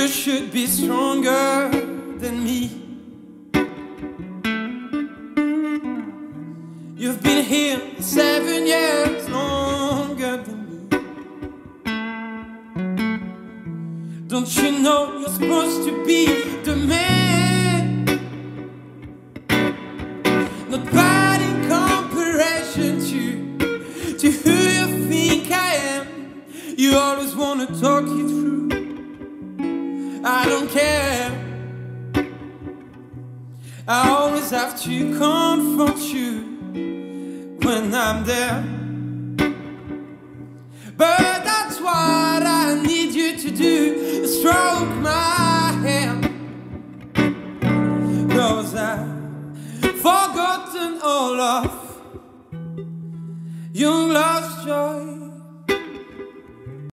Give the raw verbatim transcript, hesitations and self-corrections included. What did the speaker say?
should be stronger than me. You've been here seven years longer than me. Don't you know you're supposed to be the man? Not bad in comparison to, to who you think I am. You always wanna talk it through. I don't care. I always have to confront you when I'm there. But that's what I need you to do, stroke my hand. Cause I've forgotten all of young love's joy.